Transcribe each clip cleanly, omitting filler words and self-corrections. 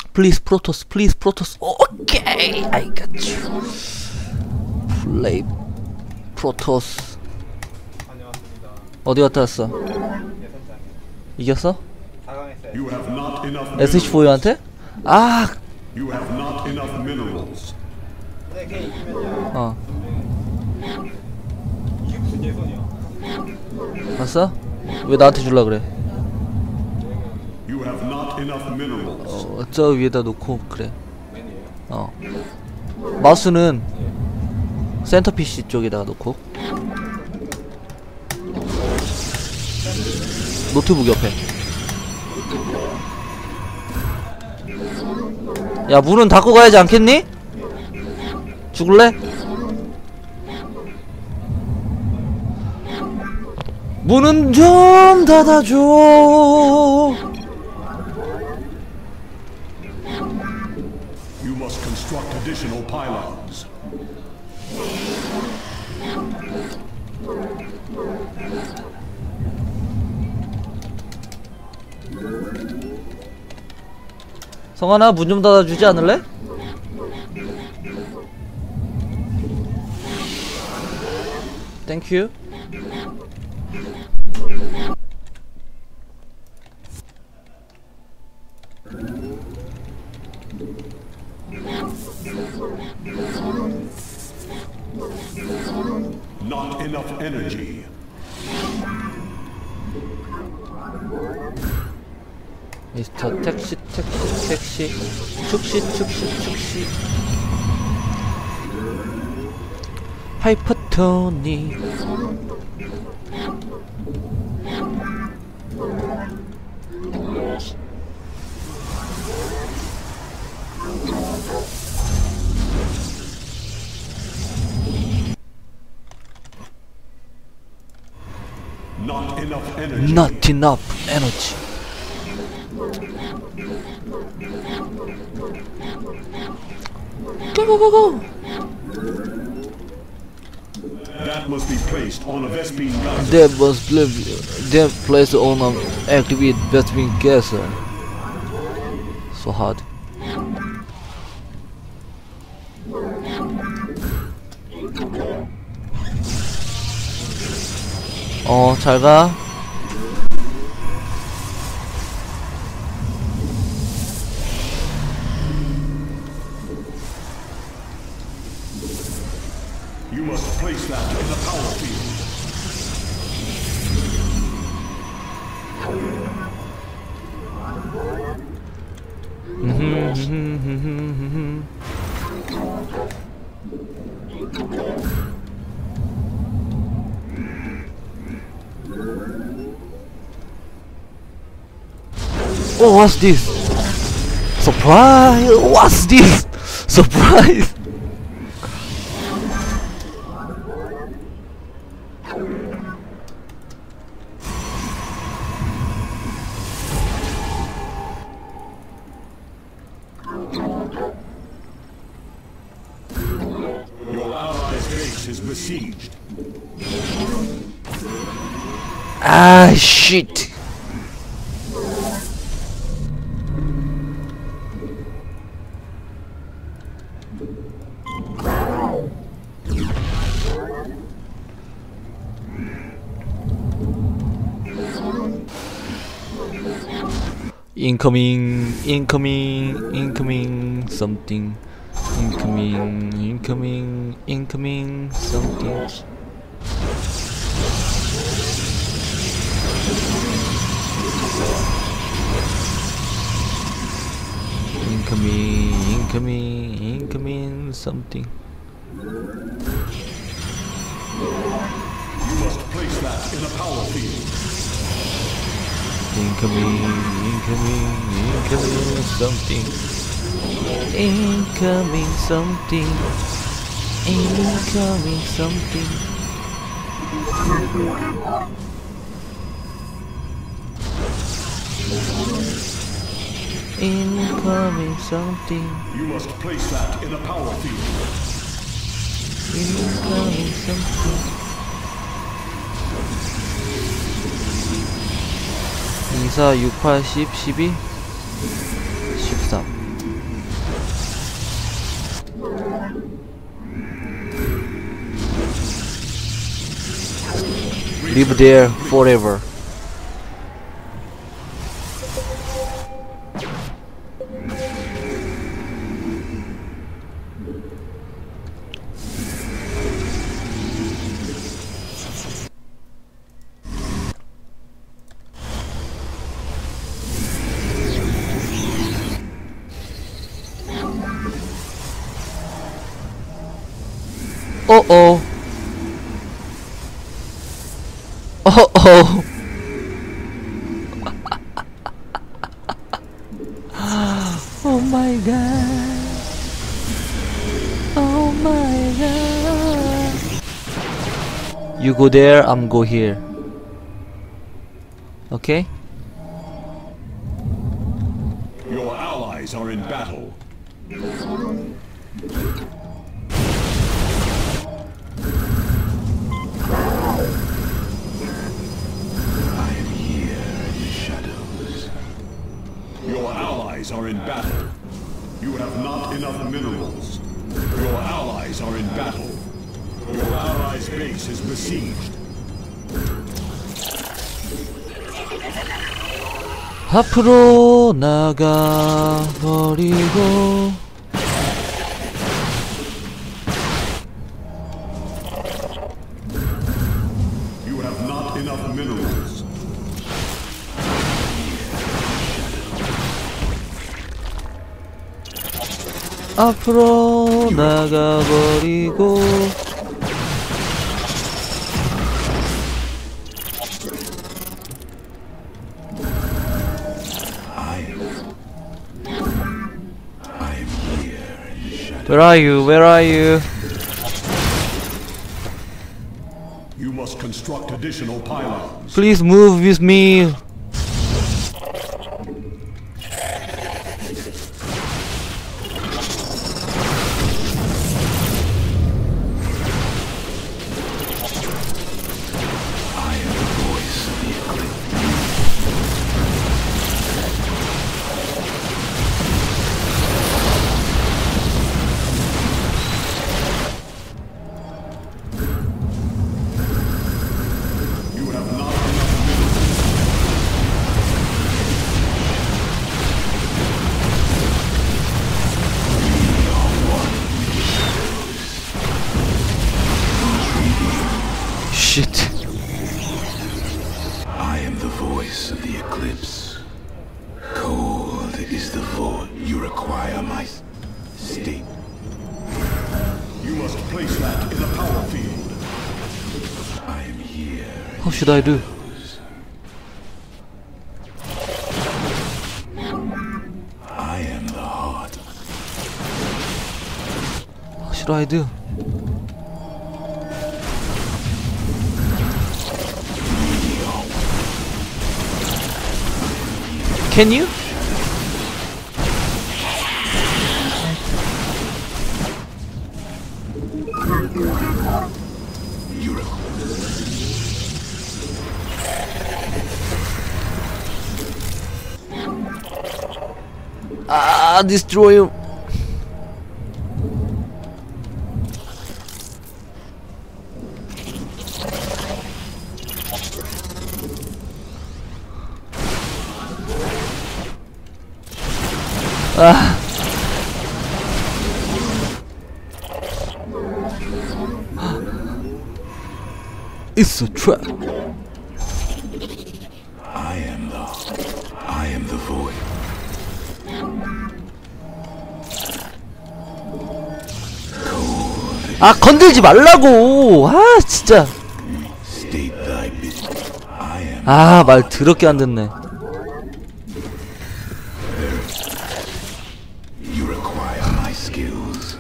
Please Protoss, please Protoss. Okay, I got you. Play Protoss. 어디 갔다 왔어? 이겼어? SH4U한테? 아! 어. 봤어? 왜 나한테 줄라 그래? 저 위에다 놓고 그래. 마우스는 센터 PC 쪽에다가 놓고. 노트북 옆에. 야, 문은 닫고 가야지 않겠니? 죽을래? 문은 좀 닫아줘. You must construct additional pylons. 성환아, 문 좀 닫아주지 않을래? 땡큐. Not enough energy. 미스터 택시 축시 하이퍼토니. Not enough energy. Not enough energy. Go. That must be placed on a Vespene geyser. That was then placed on an activate Vespene geyser. So hard. 잘가. You must place that in the power field. Oh, what's this? Surprise! What's this? Surprise! Your allies' base is besieged. Ah, shit! Incoming something. Incoming something. Incoming something. You must place that in a power field. Incoming something. Incoming something. Incoming something. Incoming something. You must place that in a power field. Incoming something. 2, 4, 6, 8, 10, 12, 13, 14. live there forever. Uh-oh. Uh-oh. Oh my god. Oh my god. You go there, I'm go here. Okay? Your allies are in battle. Your allies are in battle. You have not enough minerals. Your allies are in battle. Your allies' base is besieged. 앞으로 나가 버리고 You have not enough minerals. 앞으로 나가 버리고 Where are you? Where are you? You must construct additional pylons. Please move with me. Shit. I am the voice of the eclipse. Cold is the void. You require my state. You must place that in the power field. I am here. How should I do? I am the heart. How should I do? Can you? Ah, destroy him. Ah. It's a trap. I am the void. 아, 건들지 말라고. 아, 진짜. State thy bid. I am. 아, 말 더럽게 안 듣네. You require my skills.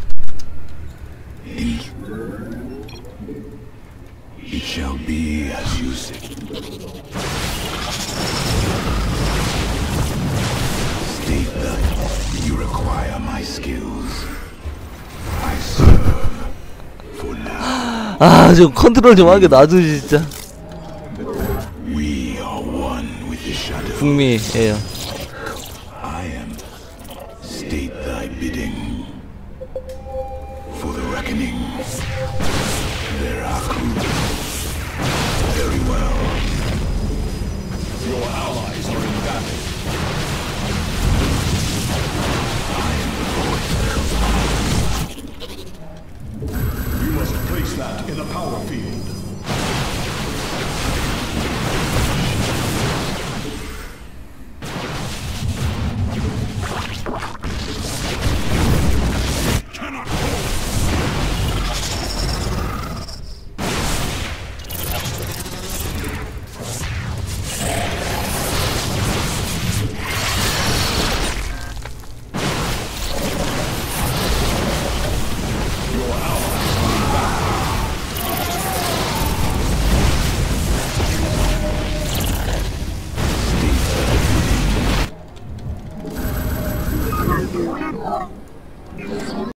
It shall be as you say. State that you require my skills. I serve for now. 아, 좀 컨트롤 좀 하게 놔두지, 진짜. We are one with the shadow. 북미예요. I am. State thy bidding. For the reckoning. There are crew. There Your allies are in battle. You must place that in a power field. Cannot hold. Your allies are in battle.